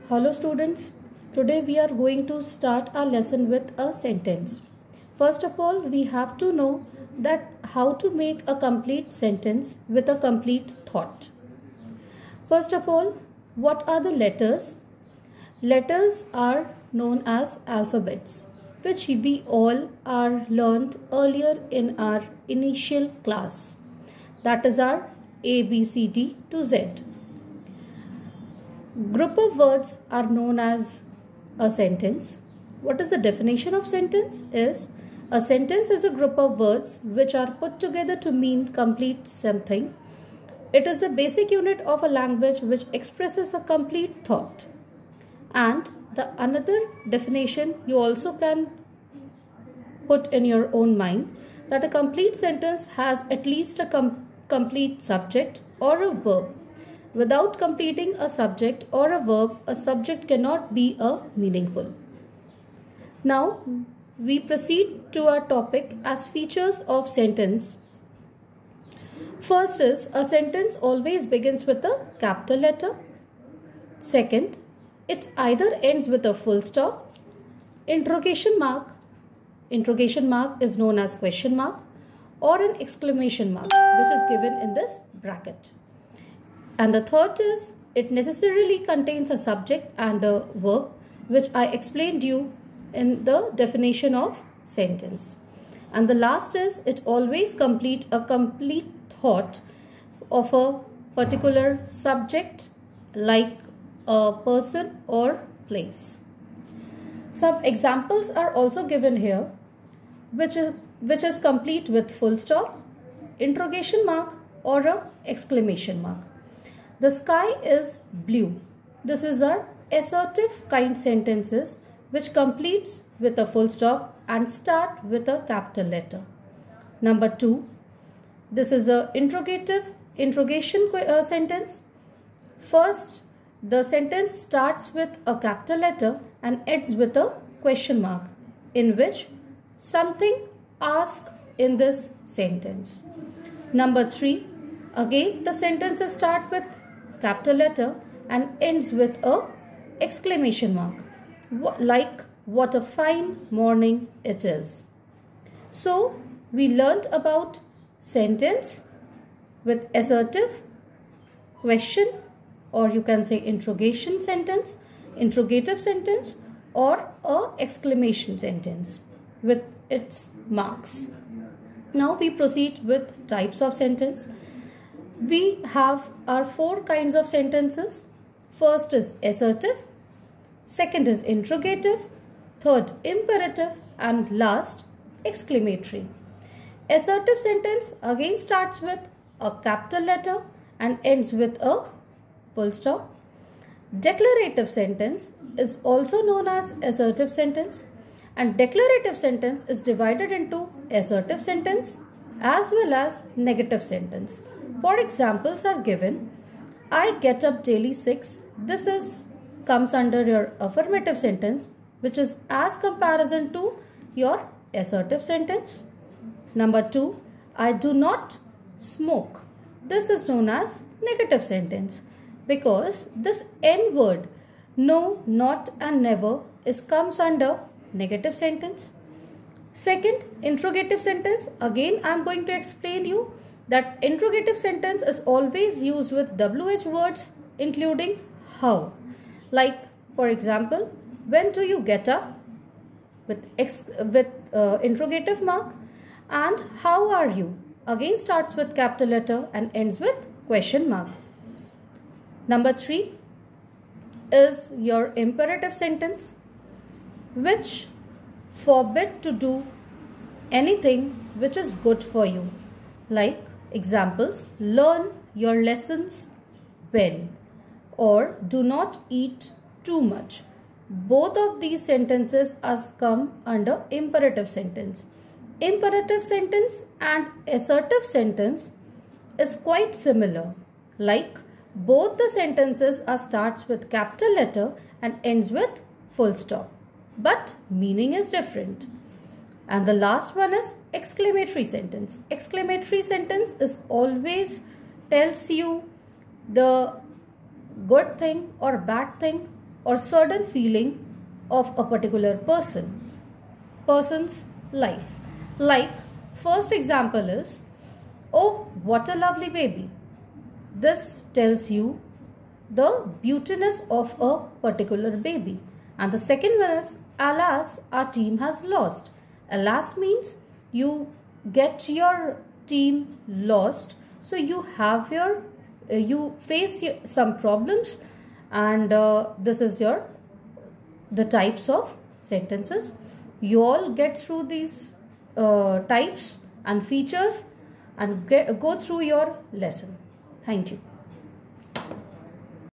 Hello students, today we are going to start our lesson with a sentence. First of all, we have to know that how to make a complete sentence with a complete thought. First of all, what are the letters? Letters are known as alphabets, which we all are learned earlier in our initial class. That is our A, B, C, D to Z. Group of words are known as a sentence. What is the definition of sentence? A sentence is a group of words which are put together to mean complete something. It is the basic unit of a language which expresses a complete thought. And the another definition you also can put in your own mind, that a complete sentence has at least a complete subject or a verb. Without completing a subject or a verb, a subject cannot be meaningful. Now, we proceed to our topic as features of sentence. First is, a sentence always begins with a capital letter. Second, it either ends with a full stop, interrogation mark is known as question mark, or an exclamation mark, which is given in this bracket. And the third is, it necessarily contains a subject and a verb, which I explained you in the definition of sentence. And the last is, it always completes a complete thought of a particular subject, like a person or place. Some examples are also given here, which is complete with full stop, interrogation mark, or a exclamation mark. The sky is blue. This is our assertive kind sentences which completes with a full stop and start with a capital letter. Number 2. This is a interrogation sentence. First, the sentence starts with a capital letter and ends with a question mark, in which something asked in this sentence. Number 3. Again, the sentences start with capital letter and ends with a exclamation mark, like what a fine morning it is. So we learnt about sentence with assertive, question, or you can say interrogation sentence, interrogative sentence, or a exclamation sentence with its marks. Now we proceed with types of sentence. We have our 4 kinds of sentences. First is assertive, second is interrogative, third imperative, and last exclamatory. Assertive sentence again starts with a capital letter and ends with a full stop. Declarative sentence is also known as assertive sentence, and declarative sentence is divided into assertive sentence as well as negative sentence. For examples are given, I get up daily 6. This comes under your affirmative sentence, which is as comparison to your assertive sentence. Number 2, I do not smoke. This is known as negative sentence, because this N word, no, not and never, comes under negative sentence. Second, interrogative sentence. Again, I am going to explain you that interrogative sentence is always used with WH words including how. Like, for example, when do you get up with interrogative mark, and how are you again starts with capital letter and ends with question mark. Number 3 is your imperative sentence, which forbid to do anything which is good for you. Like examples, learn your lessons well, or do not eat too much. Both of these sentences come under imperative sentence. Imperative sentence and assertive sentence is quite similar. Like, both the sentences starts with capital letter and ends with full stop, but meaning is different. And the last one is exclamatory sentence. Exclamatory sentence is always tells you the good thing or bad thing or certain feeling of a particular person's life. Like, first example is, oh, what a lovely baby. This tells you the beautiness of a particular baby. And the second one is, alas, our team has lost. Alas means you get your team lost, so you have your you face some problems, and this is the types of sentences. You all get through these types and features and go through your lesson. Thank you.